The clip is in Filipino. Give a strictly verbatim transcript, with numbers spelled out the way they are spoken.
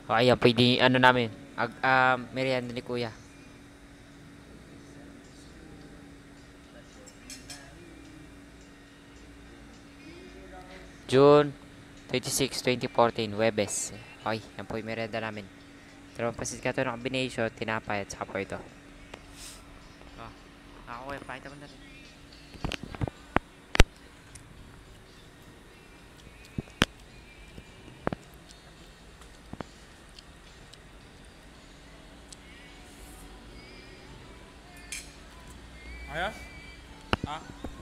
Okay, yan pwede, ano namin, ag, um, merienda ni kuya. June twenty-six, twenty fourteen, Webes. Okay, yan po yung merienda namin. Dalawang pasit ka to ng combination, tinapay at saka po ito. Oh, ako kuya, pakita mo natin. Ayos? Ah?